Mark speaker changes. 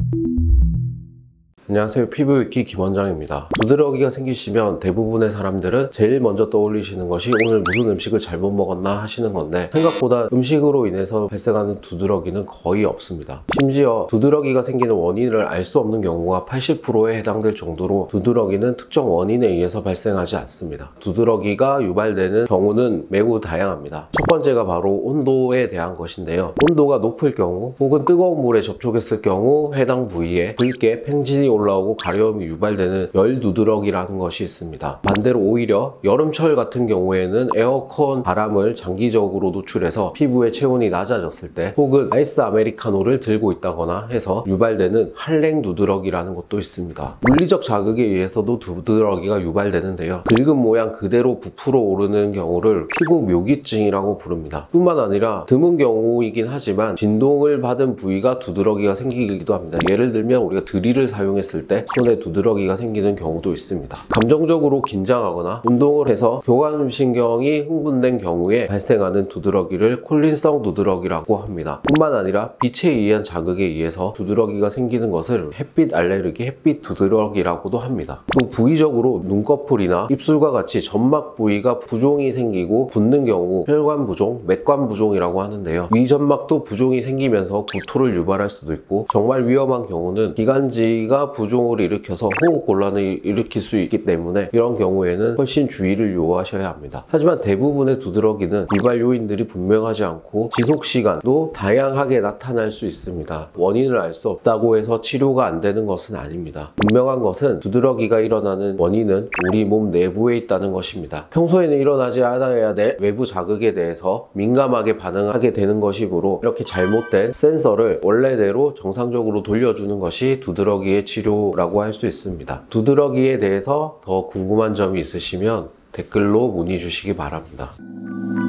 Speaker 1: 안녕하세요. 피부위키 김원장입니다. 두드러기가 생기시면 대부분의 사람들은 제일 먼저 떠올리시는 것이 오늘 무슨 음식을 잘못 먹었나 하시는 건데, 생각보다 음식으로 인해서 발생하는 두드러기는 거의 없습니다. 심지어 두드러기가 생기는 원인을 알 수 없는 경우가 80%에 해당될 정도로 두드러기는 특정 원인에 의해서 발생하지 않습니다. 두드러기가 유발되는 경우는 매우 다양합니다. 첫 번째가 바로 온도에 대한 것인데요. 온도가 높을 경우 혹은 뜨거운 물에 접촉했을 경우 해당 부위에 붉게 팽진이 올라오고 가려움이 유발되는 열 두드러기라는 것이 있습니다. 반대로 오히려 여름철 같은 경우에는 에어컨 바람을 장기적으로 노출해서 피부의 체온이 낮아졌을 때, 혹은 아이스 아메리카노를 들고 있다거나 해서 유발되는 한랭 두드러기라는 것도 있습니다. 물리적 자극에 의해서도 두드러기가 유발되는데요. 긁은 모양 그대로 부풀어 오르는 경우를 피부 묘기증이라고 부릅니다. 뿐만 아니라 드문 경우이긴 하지만 진동을 받은 부위가 두드러기가 생기기도 합니다. 예를 들면 우리가 드릴을 사용했을 때 손에 두드러기가 생기는 경우도 있습니다. 감정적으로 긴장하거나 운동을 해서 교감신경이 흥분된 경우에 발생하는 두드러기를 콜린성 두드러기라고 합니다. 뿐만 아니라 빛에 의한 자극에 의해서 두드러기가 생기는 것을 햇빛 알레르기, 햇빛 두드러기라고도 합니다. 또 부위적으로 눈꺼풀이나 입술과 같이 점막 부위가 부종이 생기고 붓는 경우 혈관 부종, 맥관 부종이라고 하는데요. 위점막도 부종이 생기면서 구토를 유발할 수도 있고, 정말 위험한 경우는 기관지가 부종을 일으켜서 호흡곤란을 일으킬 수 있기 때문에 이런 경우에는 훨씬 주의를 요하셔야 합니다. 하지만 대부분의 두드러기는 유발 요인들이 분명하지 않고 지속시간도 다양하게 나타날 수 있습니다. 원인을 알 수 없다고 해서 치료가 안 되는 것은 아닙니다. 분명한 것은 두드러기가 일어나는 원인은 우리 몸 내부에 있다는 것입니다. 평소에는 일어나지 않아야 될 외부 자극에 대해서 민감하게 반응하게 되는 것이므로, 이렇게 잘못된 센서를 원래대로 정상적으로 돌려주는 것이 두드러기의 치료라고 할 수 있습니다. 두드러기에 대해서 더 궁금한 점이 있으시면 댓글로 문의 주시기 바랍니다.